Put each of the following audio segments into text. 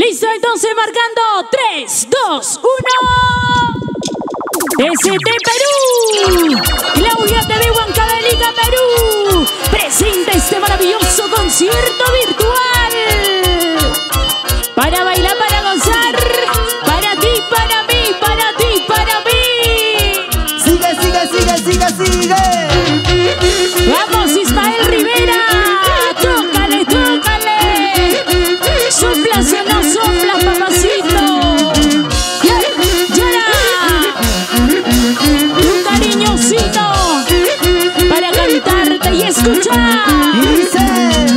Listo, entonces marcando 3, 2, 1. TCT Perú. Claudia TV Huancavelica Perú. Presenta este maravilloso concierto virtual. Para bailar, para gozar. Para ti, para mí, para ti, para mí. Sigue, sigue, sigue, sigue, sigue. Vamos, Ismael Rivera. Tócale, tócale. Soplas o no soplas, papacito. Llora. Tu cariñosito. Para cantarte y escuchar. Y dice: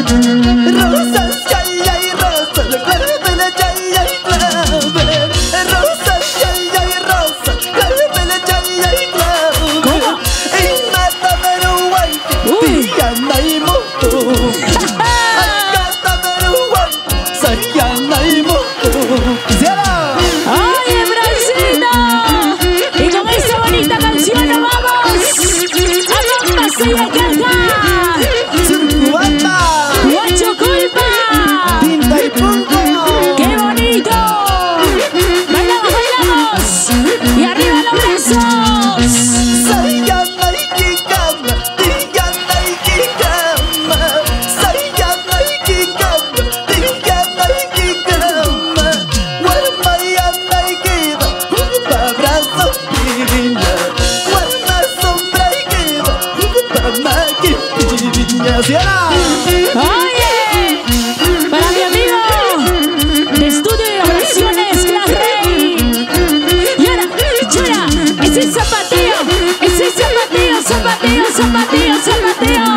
rosas, ay, ay, rosas, clávele, ay, ay, clave. Rosas, ay, ay, rosas, clávele, ay, ay, clave. ¿Cómo? Y mata Peruay, Diana y Moto. Acata Peruay, Sayana y Moto. ¡Quisiera! ¡Oye, Francito! Y con esta bonita canción nos vamos a Compasilla Caja. Surcuata, ¡Guacho Culpa! Tinta y Punto. ¡Qué bonito! ¡Bailamos, bailamos! ¡Y arriba los brazos! Sayana y Kikama, Diana y Kikama. Sayana y Kikama, Diana y Kikama. Guarmayana y Kiba, Upa brazo piña. Guarma sombra y Kiba, Upa maqui piña. ¡Ciela! ¡Oye! Para mi amigo de estudio de oraciones, Class Rey. Llora, llora. Ese zapateo, ese zapateo, zapateo, zapateo, zapateo.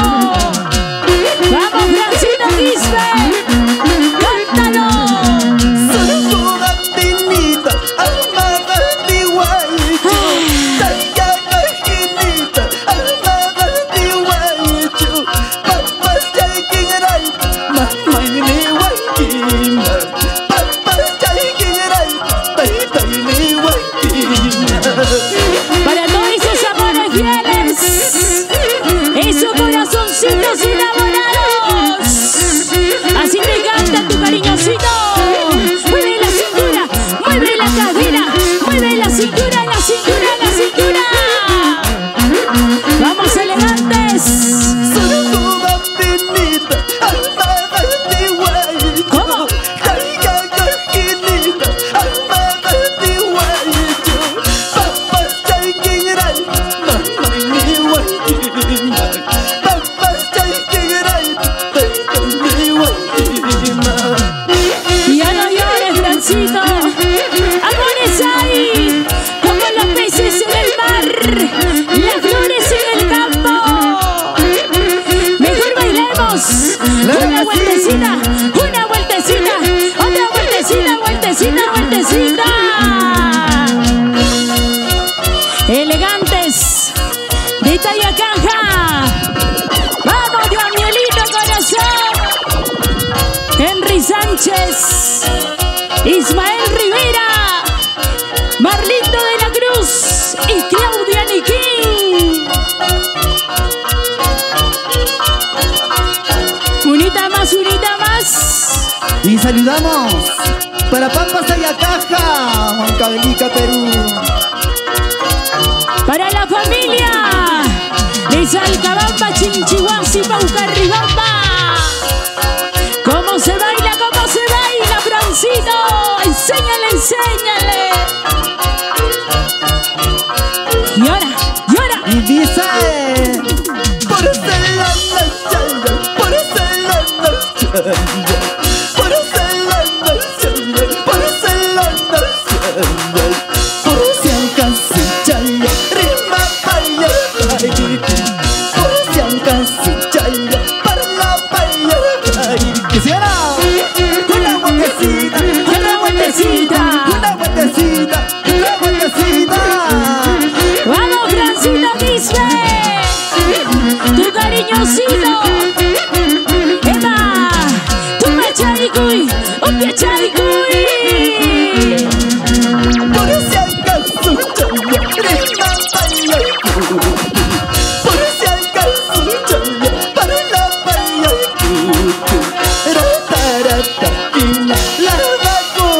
Vamos, Francito Quispe. Cántalo. Soy una tinita, armada de guaycho. Sayana jinita, armada de guaycho. Papas chay kingeray, mamay ni guayquina. Papas chay kingeray, tay ni guayquina. Para todos esos amores fieles, esos corazoncitos enamorados. Así te canta tu cariñosito. Mueve la cintura, mueve la cadera, mueve la cintura, la cintura, la cintura. Vamos, elegantes. Soy una tinita, armada de guaycho. ¿Cómo? Sayana jinita, armada de guaycho. Papas chay kingeray, mamay ni guayquina. Papas chay kingeray, tay ni guayquina. Ya no llores, Francito. Amores hay, como los peces en el mar, las flores en el campo. Mejor bailemos. Una vueltecita, una vueltecita, otra vueltecita, vueltecita, vueltecita. Elegantes de Talla Caja. Vamos, Danielito Corazón. Henry Sánchez, Ismael Rivera, Marlito de la Cruz y Claudia Niquín. Unita más, unita más. Y saludamos para Pampas Ayacaja, Huancavelica, Perú. Para la familia de Salcabamba, Chinchihuasi, Paucarribamba. ¿Cómo se baila, Francito? Enséñale, enséñale. Llora, llora. Y dice: porcelana chaya, porcelana chaya, porcelana chaya, porcelana chaya. Porciancasi chaya, rima paya paya. Porciancasi chaya, para la paya paya. Quisiera una vueltecita, Una vueltecita. una vueltecita, una vueltecita. Vamos, Francito Quispe. Tu cariñosito. Eva, tu macharicuy, un piacharicuy. Por si acaso chaya, rima paya. Por si acaso chaya, para la paya. Ratarata, la vaca.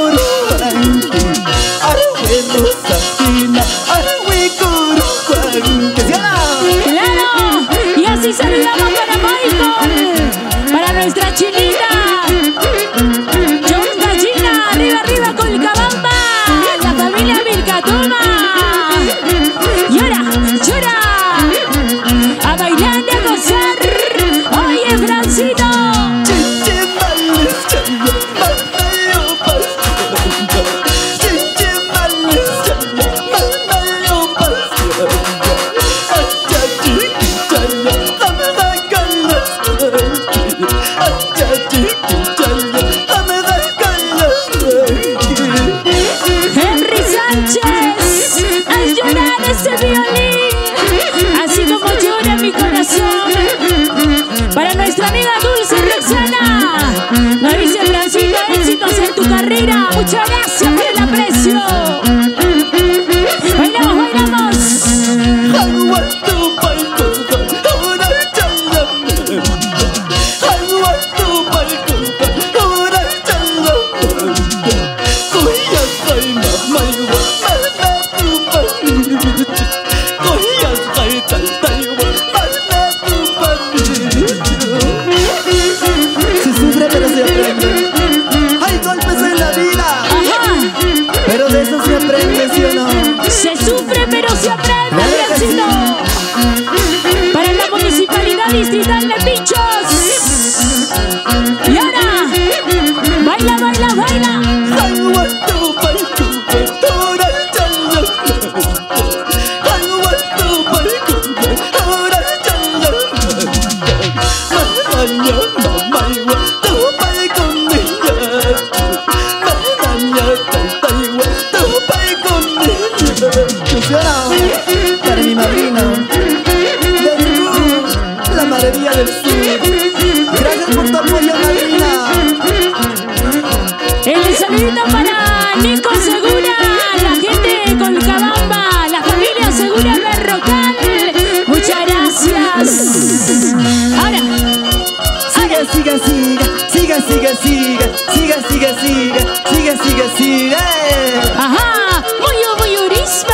El saludito para Nico Segura, la gente de Colcabamba, la familia Segura Berrocal. Muchas gracias. Ahora. Siga, siga. Ajá, muy urispa.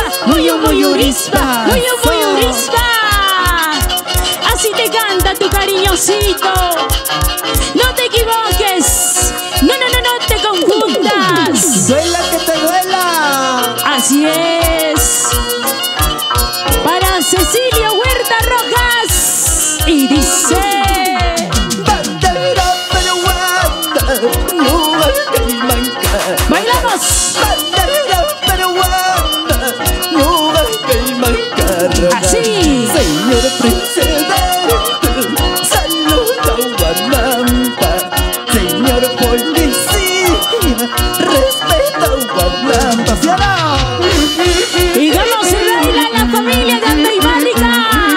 Así te canta tu cariñosito. No te equivoques. No te confundas. Duela que te duela. Así es. Para Cecilia Huerta Rojas. Y dice: bandera peruana, no hay que mancar. ¡bailamos! Bandera peruana, no hay que mancar. Así. Señor presidente, saluda a Guanampa. Señor policía, respeta a Guanampa. ¿Sí o no? Y cómo se baila la familia de Andaibálica.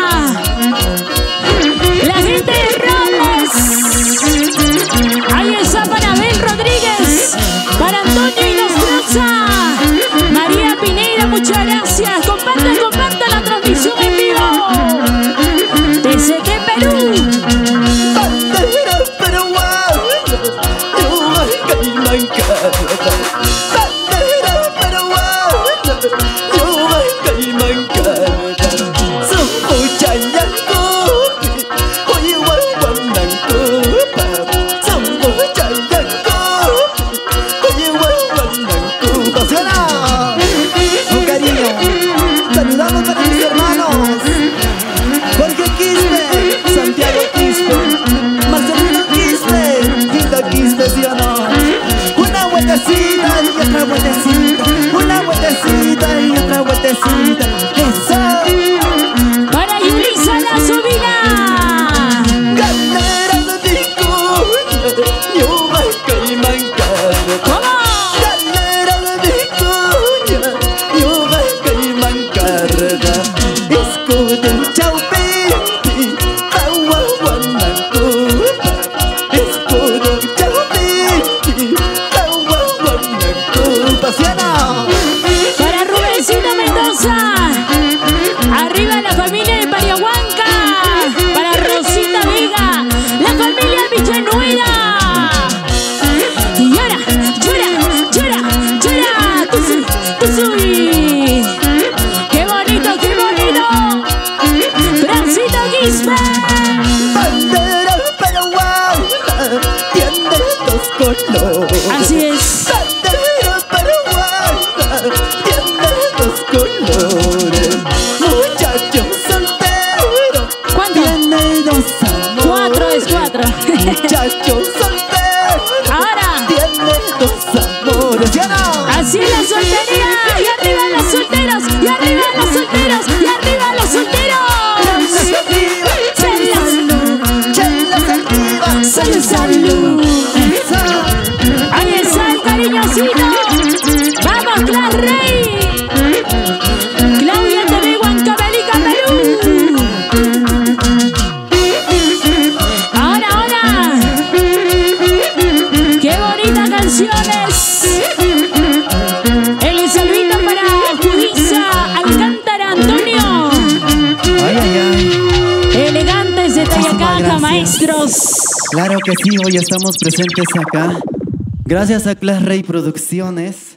La gente de Robles. Ahí está para Abel Rodríguez, para Antonio Inostroza, María Pineda, muchas gracias. Comparte la transmisión en vivo desde Perú. Bandera peruana, no hay que mancar. Bandera peruana, no hay que mancar. Son muchachos, oye guanancupa. Son muchachos, oye guanancupa. ¿Sí o no? Con cariño, saludamos para mis hermanos Jorge Quispe, Santiago Quispe, Marcelino Quispe, Quinto Quispe, ¿sí o no? Una vueltecita y otra vueltecita, una vueltecita y otra vueltecita. Eso. Para Yulisa La Subida. Galera de Vicuña, yo hay que mancar. ¿Cómo? Galera de Vicuña, yo hay que mancar. Escudo Chaupiti, agua guanacupa. Escudo Chaupiti, agua guanacupa. ¿Sí o no? Para Rubensito Mendoza. Arriba la familia de Pariahuanca. Para Rosita Vega, la familia Villanueva. Y llora. Tuzui. Qué bonito. Brancito Quispe. Bandera peruana tiene dos colores. Así es. Bandera peruana tiene dos colores. Muchacho soltero, ¿Cuánto? tiene dos amores. 4 es 4. Muchacho soltero, Ahora. tiene dos amores. ¿Sí o no? Así es la soltería. Y arriba los solteros. Y arriba los solteros. Y arriba los solteros. Chelas arriba, Salud. Ahí está el cariñosito. Vamos, Clas Rey. Claudia TV, Huancavelica, Perú. Ahora. Qué bonitas canciones. El saludito para Judisa Alcántara Antonio. Ay. Elegantes de Tayacaja, gracias. maestros. Claro que sí, hoy estamos presentes acá. Gracias a Clas Rey Producciones.